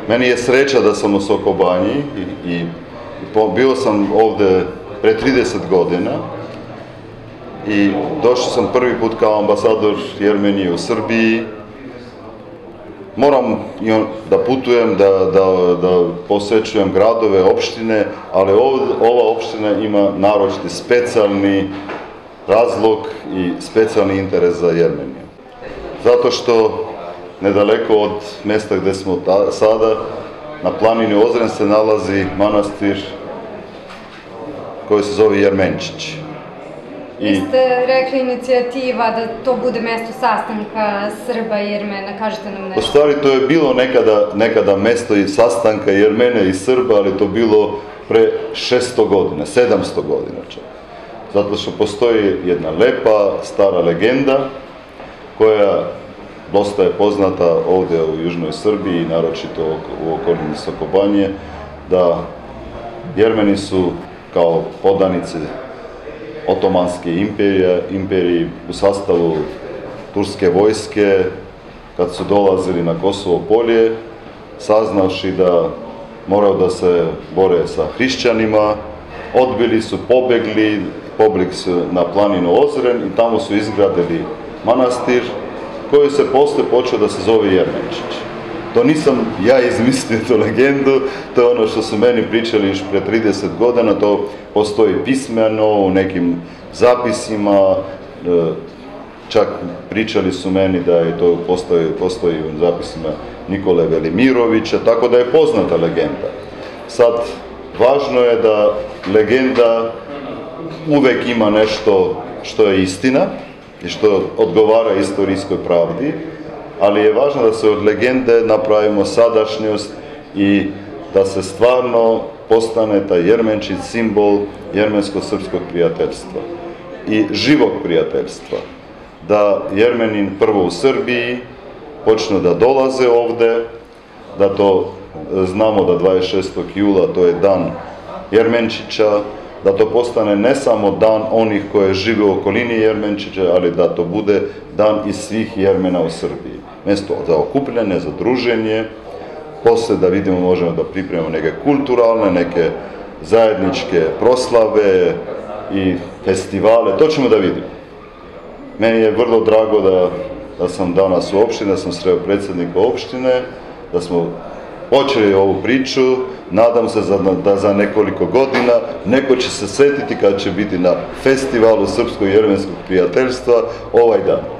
Meni je sreća da sam u Sokobanji i bio sam ovde pre 30 godina i došao sam prvi put kao ambasador Jermenije u Srbiji. Moram da putujem, da posećujem gradove, opštine, ali ova opština ima naročiti specijalni razlog i specijalni interes za Jermeniju. Zato što nedaleko od mesta gde smo sada, na planini Ozren se nalazi manastir koji se zove Jermenčić. Vi ste rekli inicijativa da to bude mesto sastanka Srba i Jermena, kažete nam nešto? U stvari to je bilo nekada mesto i sastanka Jermena i Srba, ali to bilo pre 600 godina, 700 godina čak. Zato što postoji jedna lepa, stara legenda koja dosta je poznata ovde u južnoj Srbiji, naročito u okolini Sokobanje, da Jermeni su kao podanici Otomanske imperije u sastavu turske vojske, kad su dolazili na Kosovo polje, saznavši da moraju da se bore sa hrišćanima, odbili su, pobegli su na planinu Ozren i tamo su izgradili manastir koji se posle počeo da se zove Jermenčić. To nisam ja izmislio tu legendu, to je ono što su meni pričali još pre 30 godina, to postoji pismeno u nekim zapisima, čak pričali su meni da je to postoji u zapisima Nikole Velimirovića, tako da je poznata legenda. Sad, važno je da legenda uvek ima nešto što je istina i što odgovara istorijskoj pravdi, ali je važno da se od legende napravimo sadašnjost i da se stvarno postane taj Jermenčić simbol jermensko-srpskog prijateljstva i živog prijateljstva. Da Jermenin prvo u Srbiji počnu da dolaze ovde, da to znamo da 26. jula to je dan Jermenčića, da to postane ne samo dan onih koje žive u okolini Jermenčića, ali da to bude dan i svih Jermena u Srbiji. Mesto za okupljanje, za druženje, posle da vidimo, možemo da pripremimo neke kulturalne, neke zajedničke proslave i festivale, to ćemo da vidimo. Meni je vrlo drago da sam danas u opštini, da sam sreo predsjednika opštine, da smo počeli ovu priču, nadam se da za nekoliko godina neko će se setiti kad će biti na festivalu Srpsko-jermenskog prijateljstva ovaj dan.